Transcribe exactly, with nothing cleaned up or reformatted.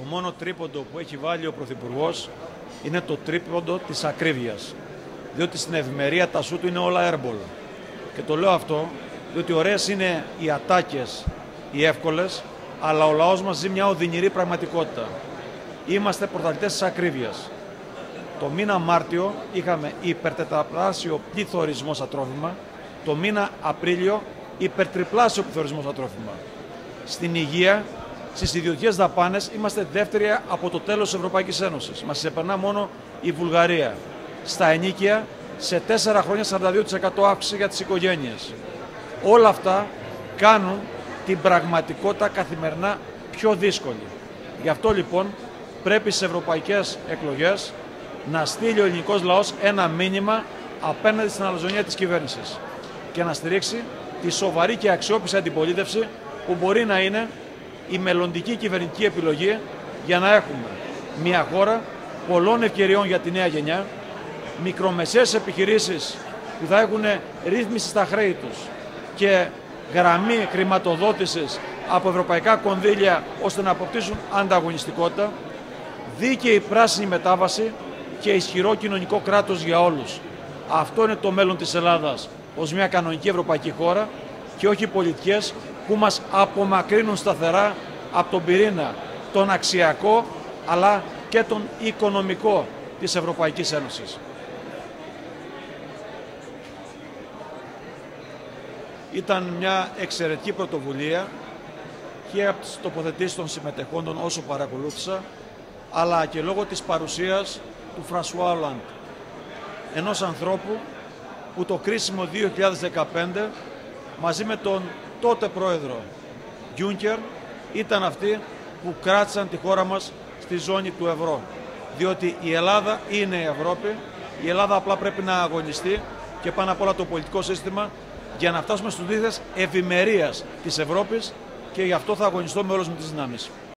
μόνο τρίποντο που έχει βάλει ο Πρωθυπουργός είναι το τρίποντο της ακρίβειας. Διότι στην ευημερία τα σου του είναι όλα airball. Και το λέω αυτό διότι ωραίες είναι οι ατάκες, οι εύκολες, αλλά ο λαός μας ζει μια οδυνηρή πραγματικότητα. Είμαστε πρωταθλητές της ακρίβειας. Το μήνα Μάρτιο είχαμε υπερτετραπλάσιο πληθωρισμό στα τρόφιμα, το μήνα Απρίλιο υπερτριπλάσιο πληθωρισμό στα τρόφιμα. Στην υγεία, στις ιδιωτικές δαπάνες, είμαστε δεύτεροι από το τέλος της Ευρωπαϊκής Ένωσης. Μας ξεπερνά μόνο η Βουλγαρία. Στα ενίκια, σε τέσσερα χρόνια σαράντα δύο τοις εκατό αύξηση για τις οικογένειες. Όλα αυτά κάνουν την πραγματικότητα καθημερινά πιο δύσκολη. Γι' αυτό λοιπόν πρέπει στις ευρωπαϊκές εκλογές να στείλει ο ελληνικός λαός ένα μήνυμα απέναντι στην αλαζονία της κυβέρνησης και να στηρίξει τη σοβαρή και αξιόπιστη αντιπολίτευση που μπορεί να είναι η μελλοντική κυβερνητική επιλογή για να έχουμε μια χώρα πολλών ευκαιριών για τη νέα γενιά, μικρομεσαίες επιχειρήσεις που θα έχουν ρύθμιση στα χρέη τους και γραμμή χρηματοδότησης από ευρωπαϊκά κονδύλια ώστε να αποκτήσουν ανταγωνιστικότητα, δίκαιη πράσινη μετάβαση και ισχυρό κοινωνικό κράτος για όλους. Αυτό είναι το μέλλον της Ελλάδας ως μια κανονική ευρωπαϊκή χώρα και όχι πολιτικές που μας απομακρύνουν σταθερά από τον πυρήνα, τον αξιακό αλλά και τον οικονομικό της Ευρωπαϊκής Ένωσης. Ήταν μια εξαιρετική πρωτοβουλία και από τις τοποθετήσεις των συμμετεχόντων όσο παρακολούθησα, αλλά και λόγω της παρουσίας του Φρανσουά Ολάντ, ενός ανθρώπου που το κρίσιμο δύο χιλιάδες δεκαπέντε μαζί με τον τότε πρόεδρο Γιούνκερ ήταν αυτοί που κράτησαν τη χώρα μας στη ζώνη του ευρώ. Διότι η Ελλάδα είναι η Ευρώπη, η Ελλάδα απλά πρέπει να αγωνιστεί και πάνω απ' όλα το πολιτικό σύστημα για να φτάσουμε στους δείκτες ευημερίας της Ευρώπης και γι' αυτό θα αγωνιστώ με όλες μου τις δυνάμεις.